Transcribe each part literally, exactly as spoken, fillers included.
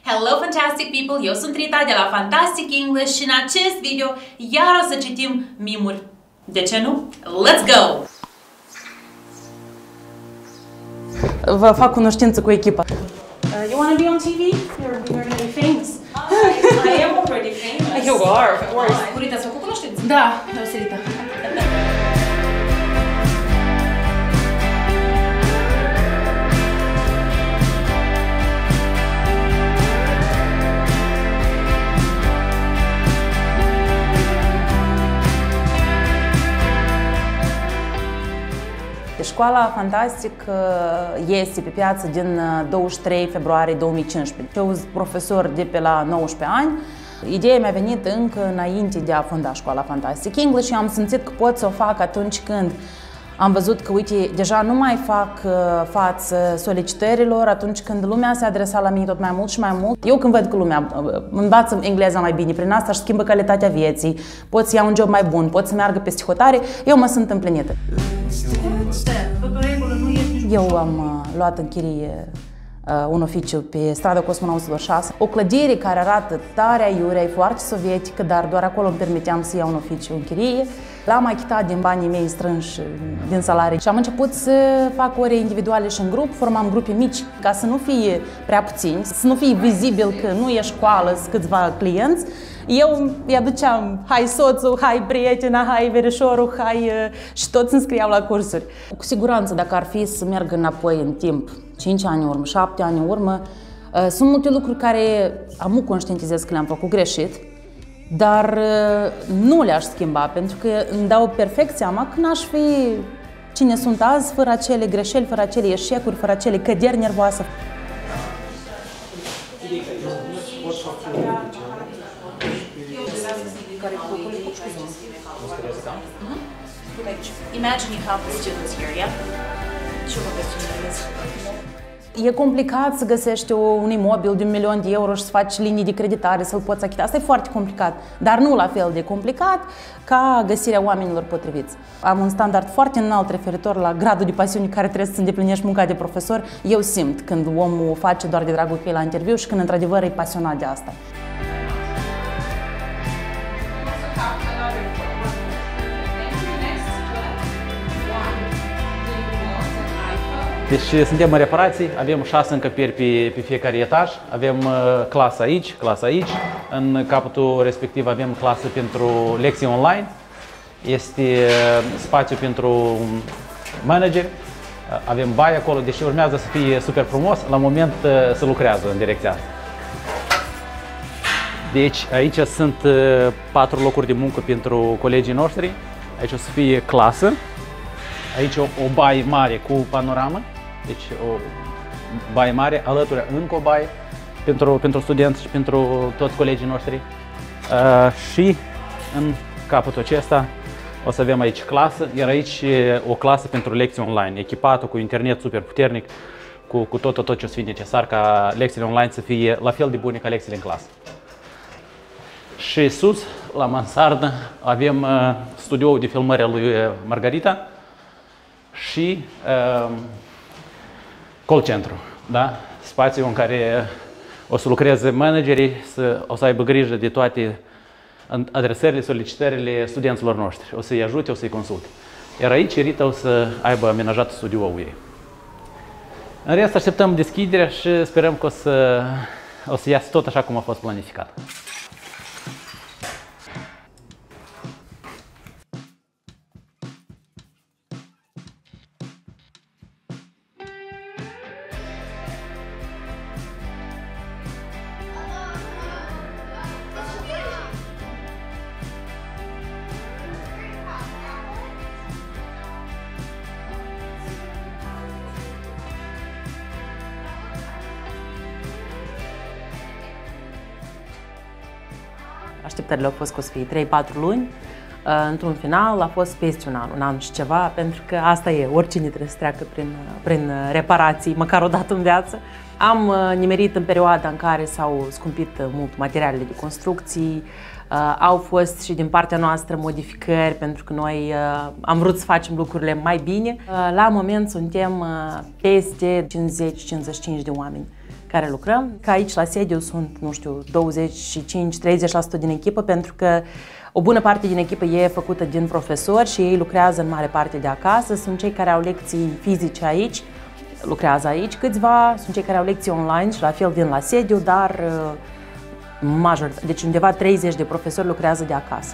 Hello fantastic people, eu sunt Rita de la Fantastic English și în acest video iar o să citim mimuri. De ce nu? Let's go! Vă fac cunoștință cu echipa. Uh, you want to be on T V? You're, you're going to be famous. I, I am already famous. You are, of course. Cu Rita, ați făcut cunoștință? Da, eu sunt Rita. Școala Fantastic este pe piață din douăzeci și trei februarie două mii cincisprezece. Eu sunt profesor de pe la nouăsprezece ani. Ideea mi-a venit încă înainte de a fonda Școala Fantastic English și am simțit că pot să o fac atunci când am văzut că, uite, deja nu mai fac față solicitărilor atunci când lumea se adresa la mine tot mai mult și mai mult. Eu când văd că lumea învață engleza mai bine, prin asta își schimbă calitatea vieții, pot să iau un job mai bun, pot să meargă peste hotare, eu mă sunt împlinită. Eu am uh, luat în chirie uh, un oficiu pe strada Cosmonautilor șase, o clădire care arată tare aiurea, e foarte sovietică, dar doar acolo îmi permiteam să iau un oficiu în chirie. L-am achitat din banii mei strânși din salarii și am început să fac ore individuale și în grup, formam grupe mici ca să nu fie prea puțini, să nu fie vizibil că nu e școală, sunt câțiva clienți. Eu îi aduceam, hai soțul, hai prietena, hai verișorul, hai... și toți îmi scriau la cursuri. Cu siguranță, dacă ar fi să merg înapoi în timp, cinci ani în urmă, șapte ani în urmă, sunt multe lucruri care am conștientizez că le-am făcut greșit, dar nu le-aș schimba, pentru că îmi dau perfect seama că n-aș fi cine sunt azi fără acele greșeli, fără acele eșecuri, fără acele căderi nervoase. Imagine you help the students here, yeah? E complicat să găsești un imobil de un milion de euro și să faci linii de creditare, să-l poți achita. Asta e foarte complicat, dar nu la fel de complicat ca găsirea oamenilor potriviți. Am un standard foarte înalt referitor la gradul de pasiune care trebuie să îndeplinești munca de profesor. Eu simt când omul o face doar de dragul că e la interviu și când într-adevăr e pasionat de asta. Deci suntem în reparații, avem șase încăperi pe, pe fiecare etaj, avem uh, clasă aici, clasă aici, în capătul respectiv avem clasă pentru lecții online, este uh, spațiu pentru manageri, uh, avem baie acolo, deci urmează să fie super frumos, la moment uh, se lucrează în direcția asta. Deci aici sunt uh, patru locuri de muncă pentru colegii noștri, aici o să fie clasă, aici o, o baie mare cu panoramă. Deci o baie mare, alături încă o baie pentru, pentru studenți și pentru toți colegii noștri. Uh, și în capătul acesta o să avem aici clasă, iar aici o clasă pentru lecții online, echipată cu internet super puternic, cu, cu tot, tot, tot ce o să fie necesar ca lecțiile online să fie la fel de bune ca lecțiile în clasă. Și sus, la mansardă, avem uh, studioul de filmări al lui Margarita și uh, call centru, da? Spațiu în care o să lucreze managerii, să, o să aibă grijă de toate adresările, solicitările studenților noștri. O să-i ajute, o să-i consulte. Iar aici Rita o să aibă amenajat studioul ei. În rest, așteptăm deschiderea și sperăm că o să, o să iasă tot așa cum a fost planificat. Așteptările au fost că o să fie trei patru luni. Într-un final a fost peste un an, un an și ceva, pentru că asta e, oricine trebuie să treacă prin, prin reparații, măcar o dată în viață. Am nimerit în perioada în care s-au scumpit mult materialele de construcții, au fost și din partea noastră modificări, pentru că noi am vrut să facem lucrurile mai bine. La moment suntem peste cincizeci cincizeci și cinci de oameni care lucrăm. Ca aici la sediu sunt, nu știu, douăzeci și cinci treizeci la sută din echipă, pentru că o bună parte din echipă e făcută din profesori și ei lucrează în mare parte de acasă. Sunt cei care au lecții fizice aici, lucrează aici câțiva, sunt cei care au lecții online și la fel vin la sediu, dar major, deci undeva treizeci de profesori lucrează de acasă.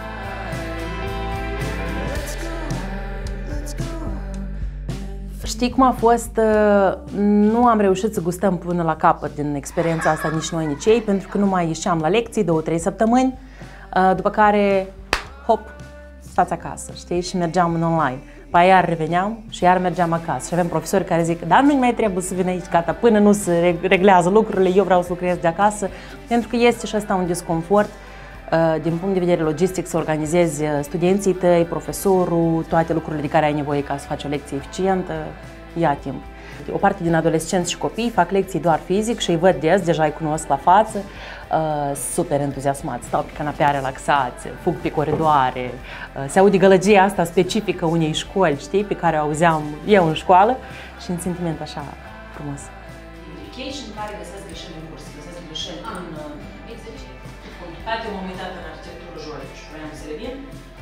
Știi cum a fost? Nu am reușit să gustăm până la capăt din experiența asta, nici noi, nici ei, pentru că nu mai ieșeam la lecții două trei săptămâni, după care, hop, stați acasă, știi? Și mergeam în online. Păi iar reveneam și iar mergeam acasă. Și avem profesori care zic, dar nu mai trebuie să vin aici, gata, până nu se reglează lucrurile, eu vreau să lucrez de acasă, pentru că este și asta un disconfort din punct de vedere logistic, să organizezi studenții tăi, profesorul, toate lucrurile de care ai nevoie ca să faci o lecție eficientă, ia timp. O parte din adolescenți și copii fac lecții doar fizic și îi văd des, deja îi cunosc la față, uh, super entuziasmați, stau pe canapea relaxați, fug pe coridoare, uh, se aude gălăgia asta specifică unei școli, știi, pe care o auzeam eu în școală și un sentiment așa frumos. Education care găsesc greșeli în curs, găsesc greșeli în complicat, eu m-am uitat în arhitectură juridică și vreau să revin.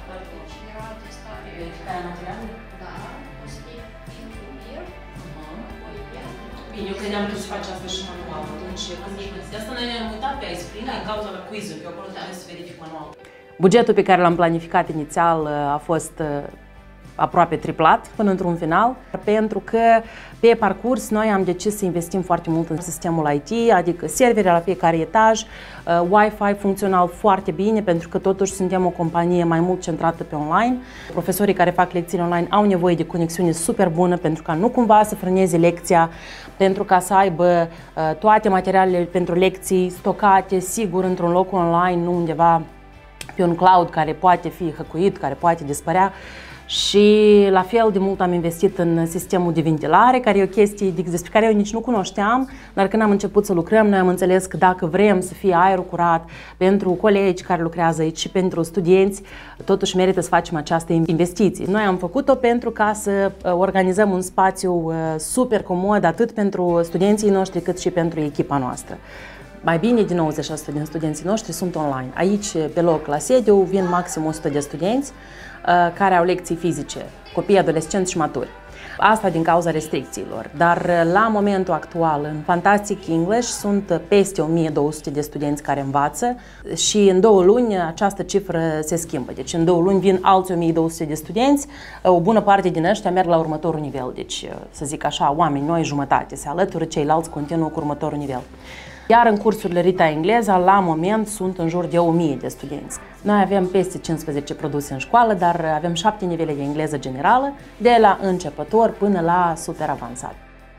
Verificarea materialului? Da, o să fie interior, apoi iar. Bine, eu credeam că se face asta și manual, atunci când de asta noi ne-am uitat pe iSpring din cauza la quiz-uri, că acolo trebuie să verific manual. Bugetul pe care l-am planificat inițial a fost aproape triplat până într-un final, pentru că pe parcurs noi am decis să investim foarte mult în sistemul I T, adică servere la fiecare etaj, Wi-Fi funcțional foarte bine, pentru că totuși suntem o companie mai mult centrată pe online. Profesorii care fac lecțiile online au nevoie de conexiune super bună pentru ca nu cumva să frâneze lecția, pentru ca să aibă toate materialele pentru lecții stocate sigur într-un loc online, nu undeva pe un cloud care poate fi hăcuit, care poate dispărea. Și la fel de mult am investit în sistemul de ventilare, care e o chestie despre care eu nici nu cunoșteam, dar când am început să lucrăm, noi am înțeles că dacă vrem să fie aerul curat pentru colegi care lucrează aici și pentru studenți, totuși merită să facem această investiție. Noi am făcut-o pentru ca să organizăm un spațiu super comod, atât pentru studenții noștri, cât și pentru echipa noastră. Mai bine de nouăzeci la sută din studenții noștri sunt online. Aici, pe loc, la sediu, vin maxim o sută de studenți care au lecții fizice, copii, adolescenți și maturi. Asta din cauza restricțiilor, dar la momentul actual în Fantastic English sunt peste o mie două sute de studenți care învață și în două luni această cifră se schimbă. Deci în două luni vin alți o mie două sute de studenți, o bună parte din ăștia merg la următorul nivel, deci să zic așa, oameni noi jumătate se alătură, ceilalți continuă cu următorul nivel. Iar în cursurile Rita Engleza, la moment, sunt în jur de o mie de studenți. Noi avem peste cincisprezece produse în școală, dar avem șapte nivele de engleză generală, de la începător până la super avansat.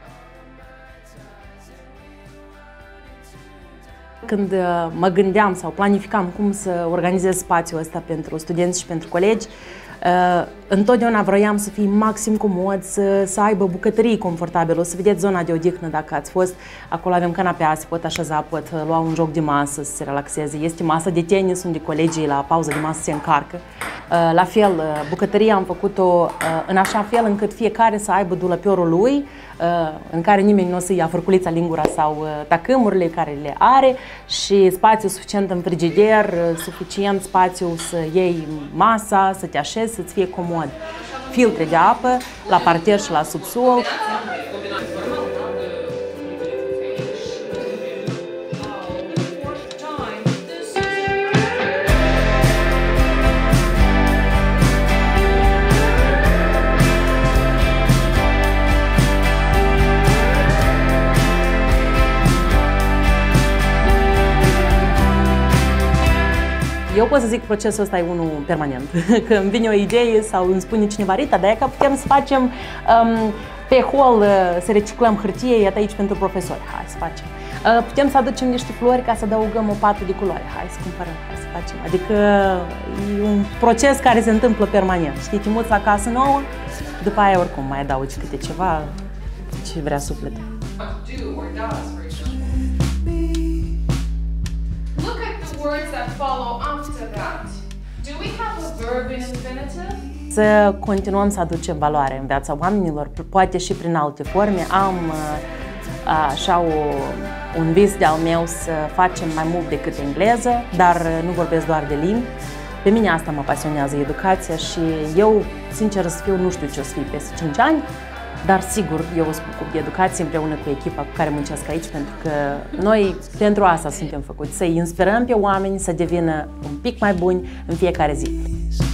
Când mă gândeam sau planificam cum să organizez spațiul ăsta pentru studenți și pentru colegi, Uh, întotdeauna vroiam să fie maxim comod, să, să aibă bucătării confortabile. O să vedeți zona de odihnă dacă ați fost. Acolo avem canapea, se pot așeza, pot lua un joc de masă să se relaxeze. Este masă de tenis unde colegii la pauză de masă se încarcă. Uh, la fel, uh, bucătăria am făcut-o uh, în așa fel încât fiecare să aibă dulăpiorul lui, uh, în care nimeni nu o să ia fărculița, lingura sau uh, tacâmurile care le are și spațiu suficient în frigider, uh, suficient spațiu să iei masa, să te așezi, să-ți fie comod. Filtre de apă la parter și la subsol. Eu pot să zic că procesul ăsta e unul permanent. Când îmi vine o idee sau îmi spune cineva, Rita, dar e că putem să facem um, pe hol, să reciclăm hârtie, iată aici pentru profesori. Hai să facem. Uh, putem să aducem niște flori ca să adăugăm o pată de culoare. Hai să cumpărăm, hai să facem. Adică e un proces care se întâmplă permanent. Știi, te muți la casă nouă, după aia oricum mai adaugi câte ceva ce vrea sufletul. Words that follow after that. Do we have a verb in infinitive? Să continuăm să aducem valoare în viața oamenilor, poate și prin alte forme. Am așa o, un vis de-al meu să facem mai mult decât engleză, dar nu vorbesc doar de limbi. Pe mine asta mă pasionează, educația, și eu, sincer să fiu, nu știu ce o să fie peste cinci ani, dar sigur eu o să mă ocup de educație împreună cu echipa cu care muncesc aici, pentru că noi pentru asta suntem făcuți, să-i inspirăm pe oameni să devină un pic mai buni în fiecare zi.